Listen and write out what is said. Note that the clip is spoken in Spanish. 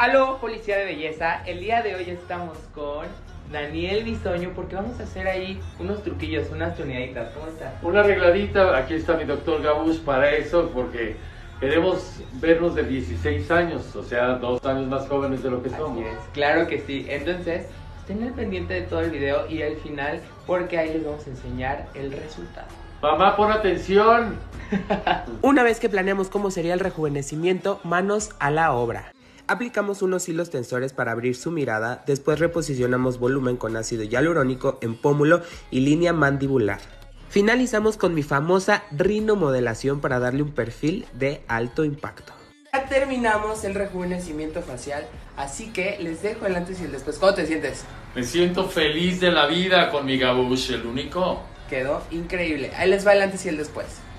Aló, policía de belleza. El día de hoy estamos con Daniel Bisoño porque vamos a hacer ahí unos truquillos, unas tuneaditas. ¿Cómo estás? Una arregladita, aquí está mi doctor Gabush para eso, porque queremos vernos de 16 años, o sea, 2 años más jóvenes de lo que somos. Así es, claro que sí. Entonces, estén al pendiente de todo el video y al final, porque ahí les vamos a enseñar el resultado. Mamá, pon atención. Una vez que planeamos cómo sería el rejuvenecimiento, manos a la obra. Aplicamos unos hilos tensores para abrir su mirada, después reposicionamos volumen con ácido hialurónico en pómulo y línea mandibular. Finalizamos con mi famosa rinomodelación para darle un perfil de alto impacto. Ya terminamos el rejuvenecimiento facial, así que les dejo el antes y el después. ¿Cómo te sientes? Me siento feliz de la vida con mi Gabush, el único. Quedó increíble. Ahí les va el antes y el después.